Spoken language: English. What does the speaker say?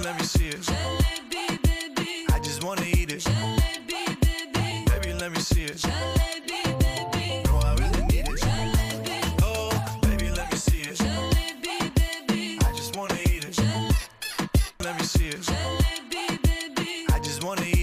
let me see it. Jalebi, baby. I just wanna eat it. Jalebi, baby. Baby, let me see it. Jalebi, baby. No, I really need it. Jalebi. Oh, baby, let me see it. Jalebi, baby. I just wanna eat it. Let me see it. Jalebi, baby. I just wanna eat it.